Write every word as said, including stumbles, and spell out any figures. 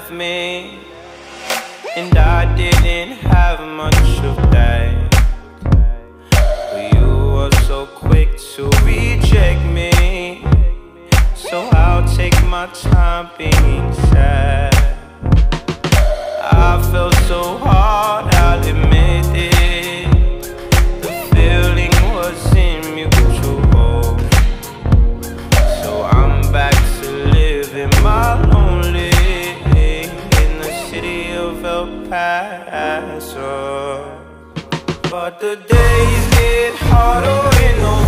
left me, and I didn't have much of that. But you were so quick to reject me, so I'll take my time being sad. I felt so hard, I'll admit it. The feeling wasn't mutual, so I'm back to living my lonely in the city of El Paso. But the days get harder in November.